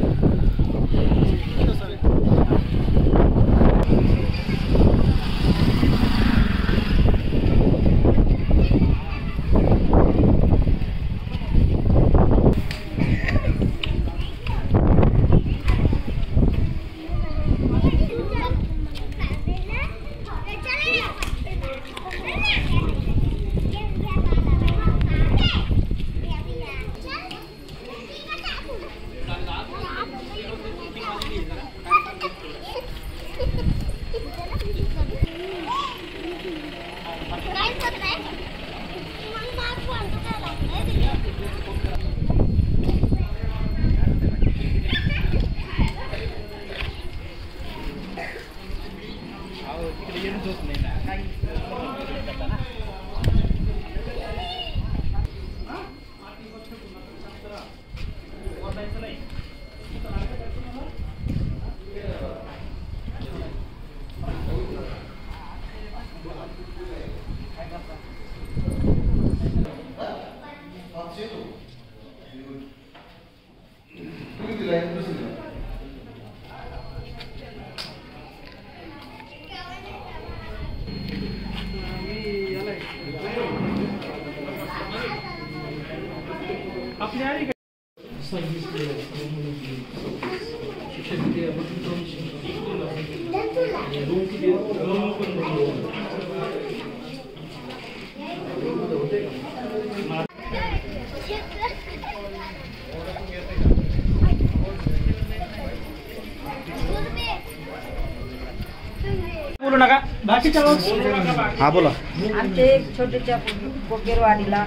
बोलू नका बाकीच्या हा बोला। आमच्या एक छोट्याच्या कोकेरवाडीला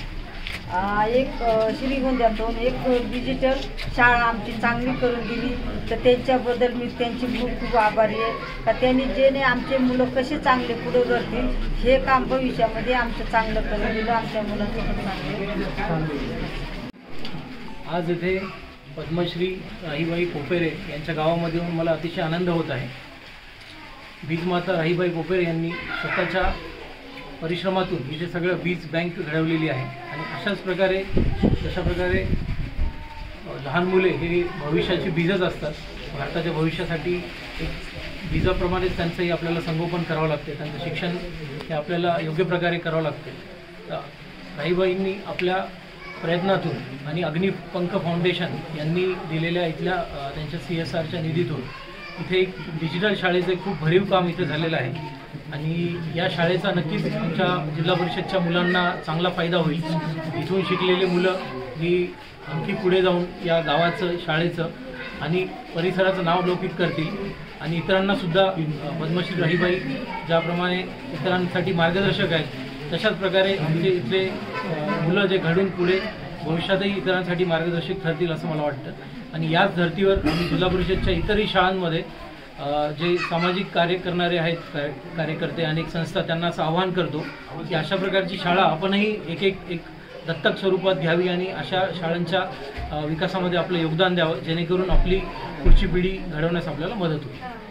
एक श्रीगोंद्यातून एक डिजिटल शाळा आमची चांगली करून दिली, तर त्यांच्याबद्दल मी त्यांची खूप खूप आभारी आहे का त्यांनी जेणे आमचे मुलं कसे चांगले पुढे जातील हे काम भविष्यामध्ये आमचं चांगलं करून दिलं, आमच्या मुलांचं। आज इथे पद्मश्री राहीबाई पोपेरे यांच्या गावामध्ये येऊन मला अतिशय आनंद होत आहे। बीजमाता राहीबाई पोपेरे यांनी स्वतःच्या परिश्रमातून इथे सगळं बीज बँक घडवलेली आहे आणि अशाच प्रकारे जशा प्रकारे लहान मुले हे भविष्याची बीजच असतात, भारताच्या भविष्यासाठी एक बीजाप्रमाणेच त्यांचंही आपल्याला संगोपन करावं लागते, त्यांचं शिक्षण हे आपल्याला योग्य प्रकारे करावं लागते। तर राहीबाईंनी आपल्या प्रयत्नातून आणि अग्निपंख फाउंडेशन यांनी दिलेल्या इथल्या त्यांच्या CSRच्या निधीतून इथे एक डिजिटल शाळेचं एक खूप भरीव काम इथे झालेलं आहे आणि या शाळेचा नक्कीच आमच्या जिल्हा परिषदच्या मुलांना चांगला फायदा होईल। इथून शिकलेले मुलं ही आणखी पुढे जाऊन या गावाचं शाळेचं आणि परिसराचं नाव लौकिक करतील आणि इतरांनासुद्धा पद्मश्री राहीबाई ज्याप्रमाणे इतरांसाठी मार्गदर्शक आहेत तशाच प्रकारे आमचे इथले मुलं जे घडून पुढे भविष्यातही इतरांसाठी मार्गदर्शक ठरतील असं मला वाटतं। आणि याच धर्तीवर आम्ही जिल्हा परिषदच्या इतरही शाळांमध्ये जे सामाजिक कार्य करणारे आहेत कार्यकर्ते अनेक संस्था त्यांना असं आवाहन करतो की अशा प्रकारची शाळा आपणही एक दत्तक स्वरूपात घ्यावी आणि अशा शाळांच्या विकासामध्ये आपलं योगदान द्यावं जेणेकरून आपली पुढची पिढी घडवण्यास आपल्याला मदत होईल।